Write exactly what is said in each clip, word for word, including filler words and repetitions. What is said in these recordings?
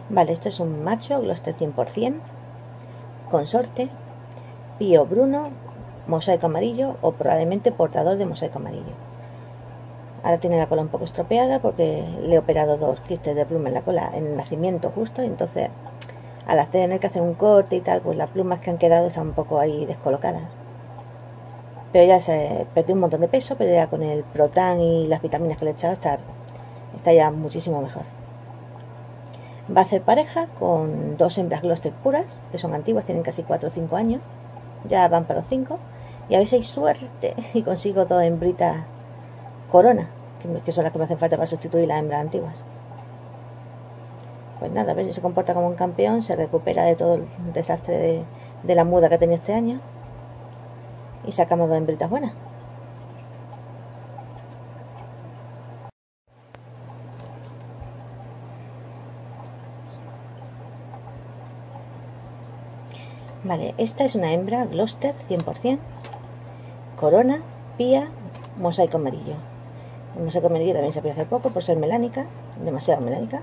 Vale, esto es un macho Gloucester cien por cien, consorte, pío bruno, mosaico amarillo o probablemente portador de mosaico amarillo. Ahora tiene la cola un poco estropeada porque le he operado dos quistes de pluma en la cola en el nacimiento justo, y entonces al hacer, tener que hacer un corte y tal, pues las plumas que han quedado están un poco ahí descolocadas. Pero ya se perdió un montón de peso, pero ya con el Protan y las vitaminas que le he echado está, está ya muchísimo mejor. Va a hacer pareja con dos hembras Gloucester puras, que son antiguas, tienen casi cuatro o cinco años, ya van para los cinco, y a ver si hay suerte y consigo dos hembritas corona, que, que son las que me hacen falta para sustituir las hembras antiguas. Pues nada, a ver si se comporta como un campeón, se recupera de todo el desastre de, de la muda que ha tenido este año y sacamos dos hembritas buenas. Vale, esta es una hembra Gloucester cien por cien, corona, pía, mosaico amarillo. El mosaico amarillo también se aprecia poco por ser melánica, demasiado melánica,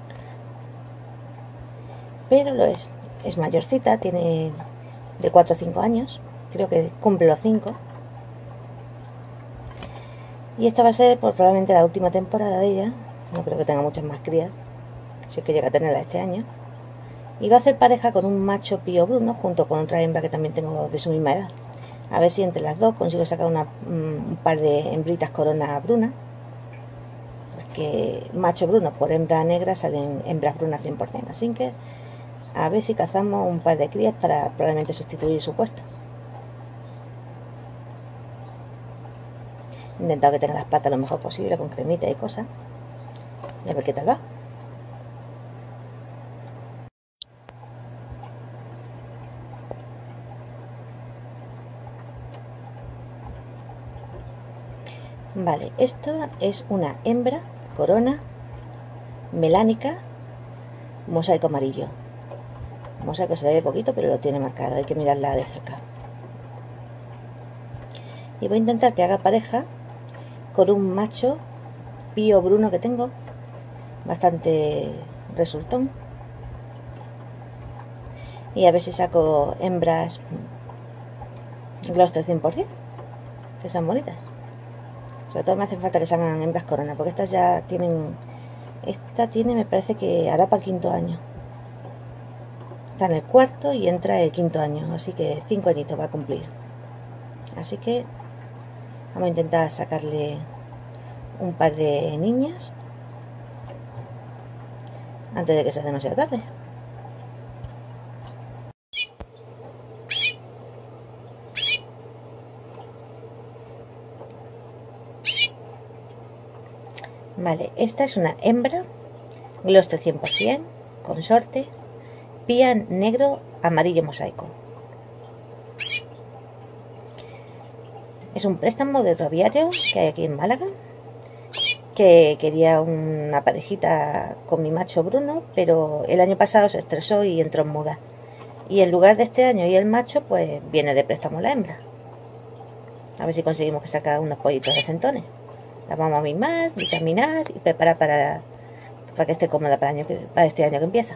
pero lo es, es mayorcita, tiene de cuatro o cinco años, creo que cumple los cinco. Y esta va a ser pues, probablemente la última temporada de ella, no creo que tenga muchas más crías, si es que llega a tenerla este año. Y va a hacer pareja con un macho pío bruno junto con otra hembra que también tengo de su misma edad. A ver si entre las dos consigo sacar una, un par de hembritas corona bruna. Porque macho bruno por hembra negra salen hembras brunas cien por cien. Así que a ver si cazamos un par de crías para probablemente sustituir su puesto. He intentado que tenga las patas lo mejor posible con cremita y cosas. Y a ver qué tal va. Vale, esto es una hembra corona melánica mosaico amarillo. El mosaico se le ve poquito, pero lo tiene marcado, hay que mirarla de cerca. Y voy a intentar que haga pareja con un macho pío bruno que tengo, bastante resultón. Y a ver si saco hembras Gloucester cien por cien, que son bonitas. Sobre todo me hace falta que salgan hembras corona, porque estas ya tienen... Esta tiene, me parece que hará para el quinto año. Está en el cuarto y entra el quinto año, así que cinco añitos va a cumplir. Así que vamos a intentar sacarle un par de niñas antes de que sea demasiado tarde. Vale, esta es una hembra Gloucester cien por cien, consorte, pía negro amarillo mosaico. Es un préstamo de otro aviario que hay aquí en Málaga, que quería una parejita con mi macho Bruno, pero el año pasado se estresó y entró en muda. Y en lugar de este año y el macho, pues viene de préstamo la hembra. A ver si conseguimos que saque unos pollitos de centones. La vamos a mimar, vitaminar y preparar para, para que esté cómoda para, año que, para este año que empieza.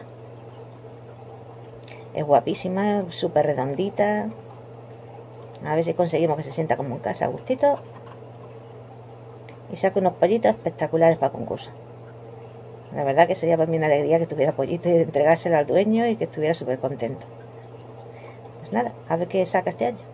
Es guapísima, súper redondita. A ver si conseguimos que se sienta como en casa a gustito. Y saque unos pollitos espectaculares para concurso. La verdad que sería para mí una alegría que tuviera pollito y entregárselo al dueño y que estuviera súper contento. Pues nada, a ver qué saca este año.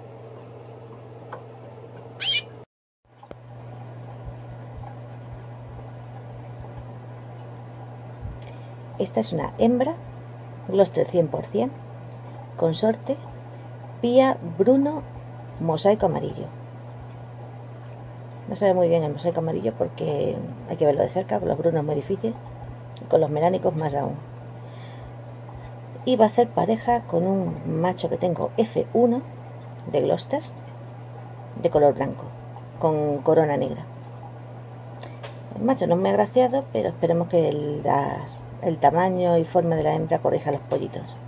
Esta es una hembra Gloucester cien por cien, consorte, pía bruno, mosaico amarillo. No se ve muy bien el mosaico amarillo porque hay que verlo de cerca, con los brunos es muy difícil, y con los melánicos más aún. Y va a hacer pareja con un macho que tengo F uno de Gloucester, de color blanco, con corona negra. El macho no es muy agraciado, pero esperemos que el, las, el tamaño y forma de la hembra corrija los pollitos.